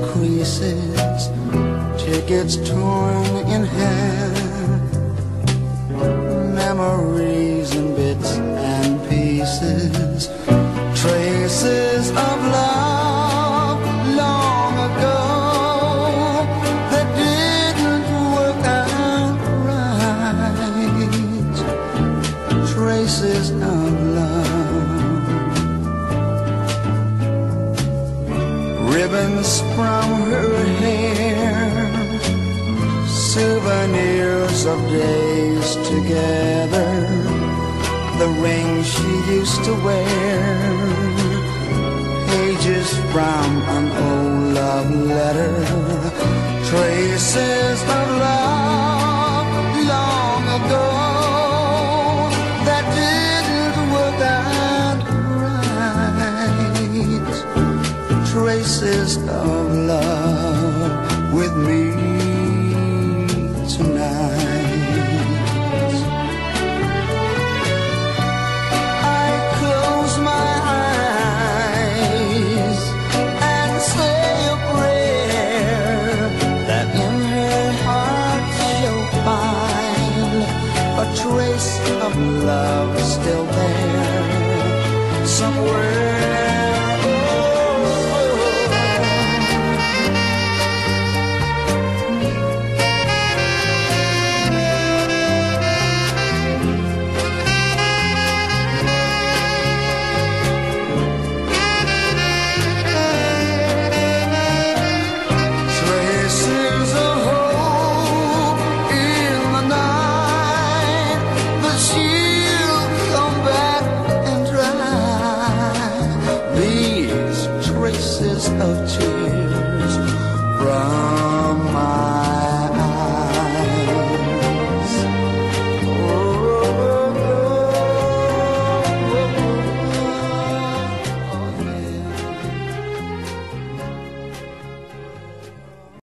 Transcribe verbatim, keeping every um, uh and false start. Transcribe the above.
creases, tickets torn in half, memories in bits and pieces, traces of love long ago that didn't work out right, traces of love, ribbons from her hair, souvenirs of days together, the ring she used to wear, pages from an old love letter, traces of love long ago that didn't work out right, traces of love with me.